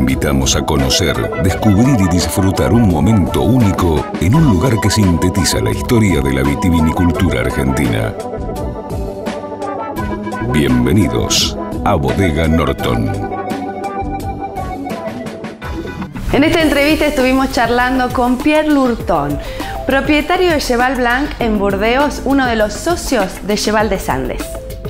invitamos a conocer, descubrir y disfrutar un momento único en un lugar que sintetiza la historia de la vitivinicultura argentina. Bienvenidos a Bodega Norton. En esta entrevista estuvimos charlando con Pierre Lurton, propietario de Cheval Blanc en Burdeos, uno de los socios de Cheval des Andes.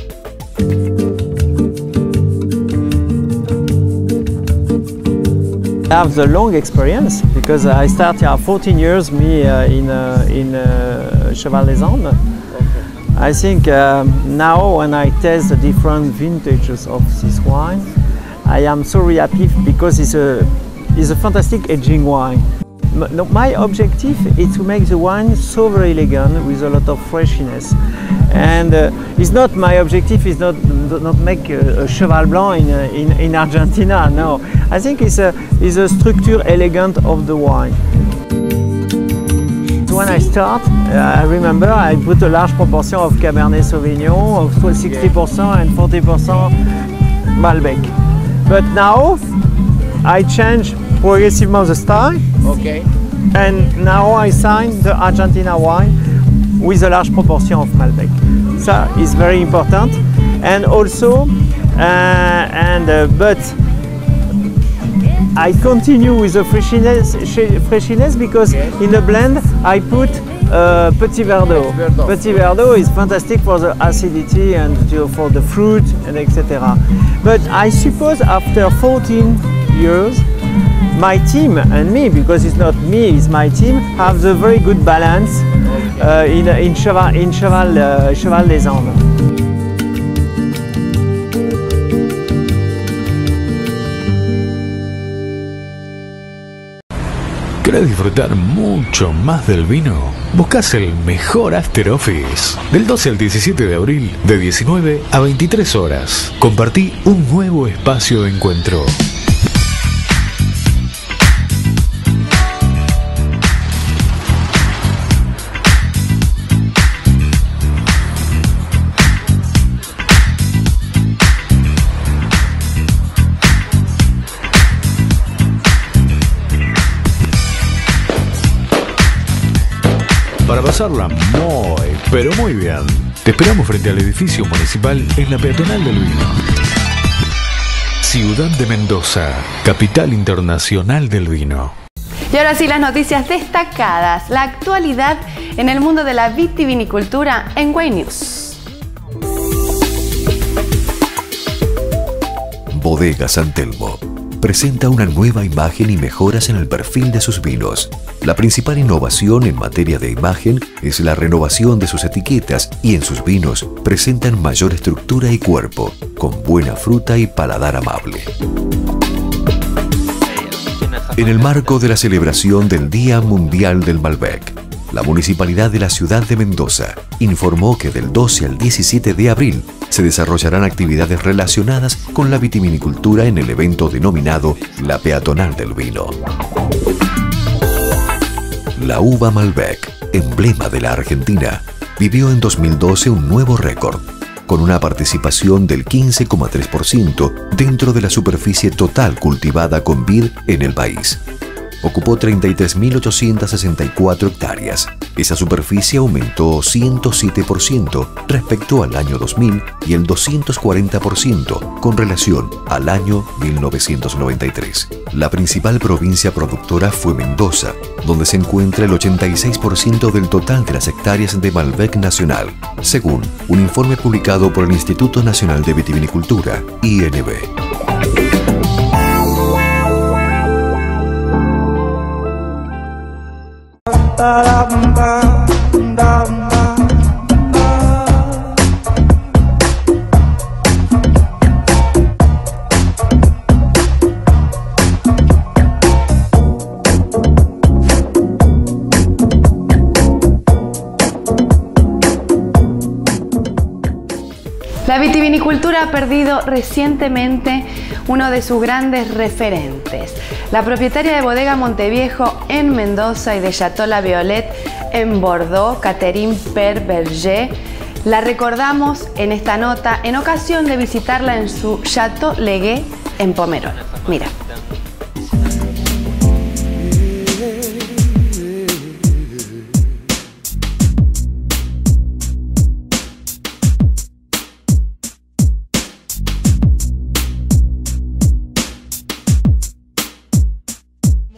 I have the long experience because I started 14 years in Cheval des Andes. I think now when I taste the different vintages of this wine, I am so happy because it's a fantastic aging wine. My objective is to make the wine so very elegant with a lot of freshness. And it's not my objective is not make a Cheval Blanc in Argentina. No, I think it's a structure elegant of the wine. When I start, I remember I put a large proportion of Cabernet Sauvignon, of 60% and 40% Malbec. But now I change progressively the style. Okay. And now I sign the Argentina wine with a large proportion of Malbec. That is very important. And also, but I continue with the freshness because in the blend I put Petit Verdot. Petit Verdot is fantastic for the acidity and for the fruit and etc. But I suppose after 14 years, my team and me, because it's not me, it's my team, have the very good balance in Cheval des Andes. ¿Querés disfrutar mucho más del vino? Buscás el mejor After Office. Del 12 al 17 de abril, de 19 a 23 horas. Compartí un nuevo espacio de encuentro. Para pasarla muy, pero muy bien. Te esperamos frente al edificio municipal en la peatonal del vino. Ciudad de Mendoza, capital internacional del vino. Y ahora sí, las noticias destacadas, la actualidad en el mundo de la vitivinicultura en Wine News. Bodega San Telmo presenta una nueva imagen y mejoras en el perfil de sus vinos. La principal innovación en materia de imagen es la renovación de sus etiquetas y en sus vinos presentan mayor estructura y cuerpo, con buena fruta y paladar amable. En el marco de la celebración del Día Mundial del Malbec, la Municipalidad de la Ciudad de Mendoza informó que del 12 al 17 de abril se desarrollarán actividades relacionadas con la vitivinicultura en el evento denominado La Peatonal del Vino. La uva Malbec, emblema de la Argentina, vivió en 2012 un nuevo récord, con una participación del 15,3% dentro de la superficie total cultivada con vid en el país. Ocupó 33.864 hectáreas. Esa superficie aumentó 107% respecto al año 2000 y el 240% con relación al año 1993. La principal provincia productora fue Mendoza, donde se encuentra el 86% del total de las hectáreas de Malbec nacional, según un informe publicado por el Instituto Nacional de Vitivinicultura, INV. La vitivinicultura ha perdido recientemente uno de sus grandes referentes. La propietaria de Bodega Monteviejo en Mendoza y de Chateau La Violette en Bordeaux, Catherine Per-Berger, la recordamos en esta nota en ocasión de visitarla en su Chateau Legué en Pomerol. Mira.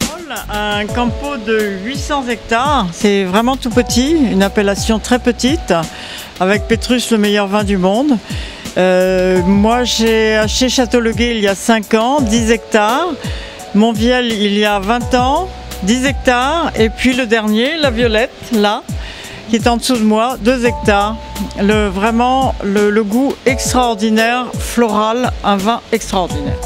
Un campo de 800 hectares, c'est vraiment tout petit, une appellation très petite, avec Pétrus, le meilleur vin du monde. Moi j'ai acheté Château-Le-Guay il y a 5 ans, 10 hectares, Montviel il y a 20 ans, 10 hectares, et puis le dernier, la Violette, là, qui est en dessous de moi, 2 hectares. Vraiment le goût extraordinaire, floral, un vin extraordinaire.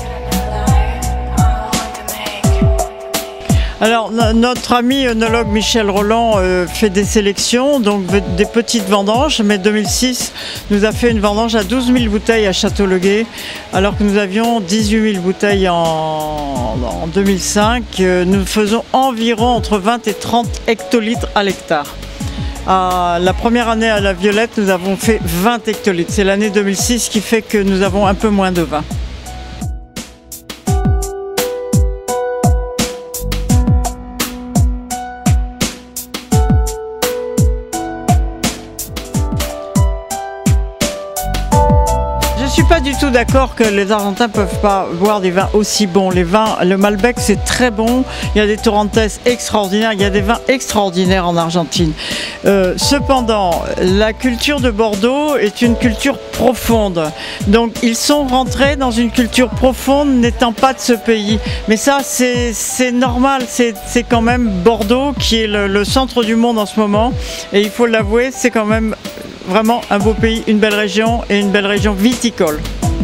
Alors notre ami œnologue Michel Roland fait des sélections, donc des petites vendanges, mais 2006 nous a fait une vendange à 12 000 bouteilles à Château-Le-Guay, alors que nous avions 18 000 bouteilles en 2005. Nous faisons environ entre 20 et 30 hectolitres à l'hectare. La première année à la Violette, nous avons fait 20 hectolitres. C'est l'année 2006 qui fait que nous avons un peu moins de vin. Je ne suis pas du tout d'accord que les Argentins ne peuvent pas boire des vins aussi bons. Les vins, le Malbec c'est très bon, il y a des Torrentes extraordinaires, il y a des vins extraordinaires en Argentine. Cependant, la culture de Bordeaux est une culture profonde. Donc ils sont rentrés dans une culture profonde n'étant pas de ce pays. Mais ça c'est normal, c'est quand même Bordeaux qui est le centre du monde en ce moment. Et il faut l'avouer, c'est quand même vraiment un beau pays, une belle région et une belle région viticole.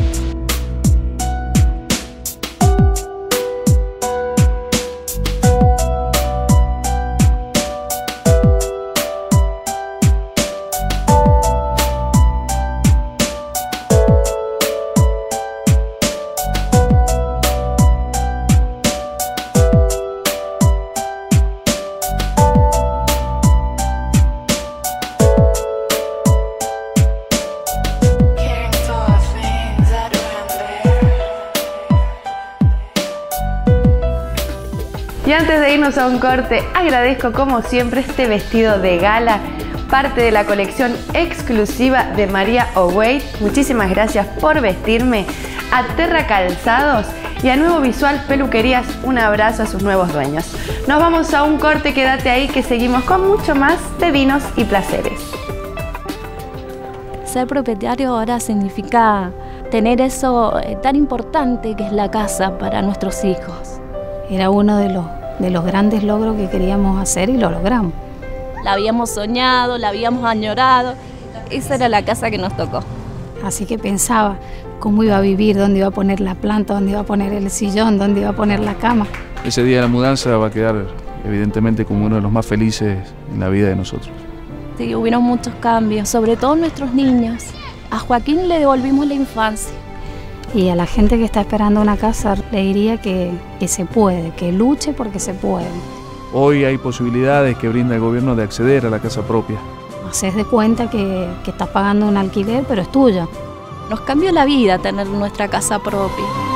Y antes de irnos a un corte, agradezco como siempre este vestido de gala, parte de la colección exclusiva de María Oguey. Muchísimas gracias por vestirme. A Terra Calzados y a Nuevo Visual Peluquerías, un abrazo a sus nuevos dueños. Nos vamos a un corte, quédate ahí que seguimos con mucho más de vinos y placeres. Ser propietario ahora significa tener eso tan importante que es la casa para nuestros hijos. Era uno de los grandes logros que queríamos hacer y lo logramos. La habíamos soñado, la habíamos añorado. Esa era la casa que nos tocó. Así que pensaba cómo iba a vivir, dónde iba a poner la planta, dónde iba a poner el sillón, dónde iba a poner la cama. Ese día de la mudanza va a quedar evidentemente como uno de los más felices en la vida de nosotros. Sí, hubieron muchos cambios, sobre todo nuestros niños. A Joaquín le devolvimos la infancia. Y a la gente que está esperando una casa le diría que se puede, que luche porque se puede. Hoy hay posibilidades que brinda el gobierno de acceder a la casa propia. Haces de cuenta que estás pagando un alquiler, pero es tuya. Nos cambió la vida tener nuestra casa propia.